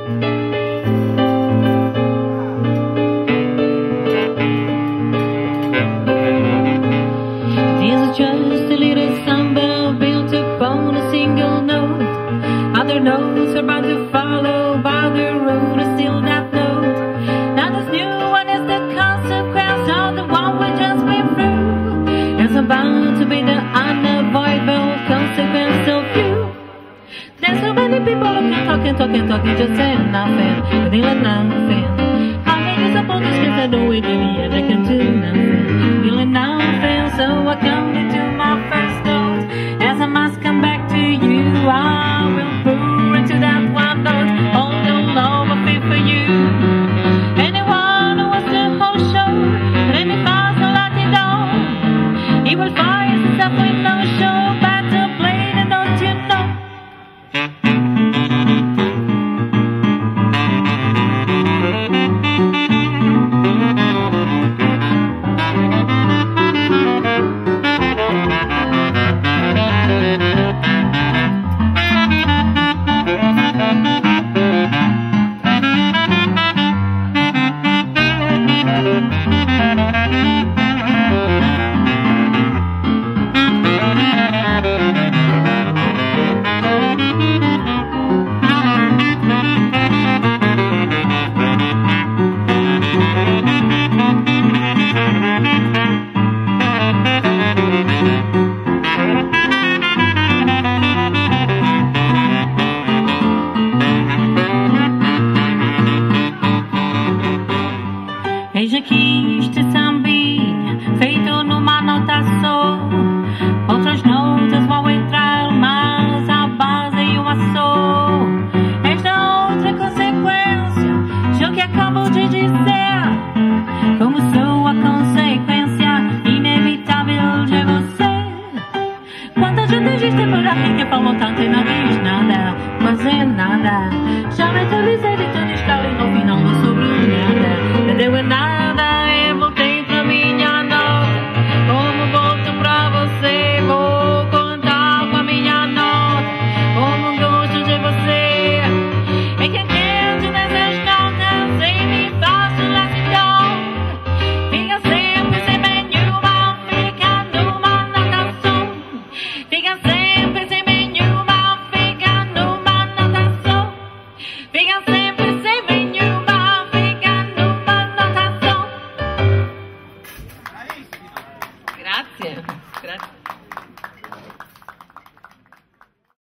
This is just a little samba built upon a single note. Other notes are about to follow, but the road is still that note. Now this new one is the consequence of the one we just been through. It's about to be the unavoidable consequence of you. There's so many people talking, just saying nothing, feeling nothing. How can you suppose this kids are doing to me and I can do nothing, feeling nothing? So I come into my first note, as I must come back to you. I will pour into that one note, all the love I feel for you. Anyone who wants the whole show, let me pass a lot it down. He will find himself with no show, but to play the note you know. Veja aqui este sambinha, feito numa nota só. Outras notas vão entrar, mas a base é uma só. Esta outra consequência, já que acabo de dizer, como sou a consequência inevitável de você. Quanta gente existe por aqui que falou tanto e não diz nada, quase nada. Já mentalizei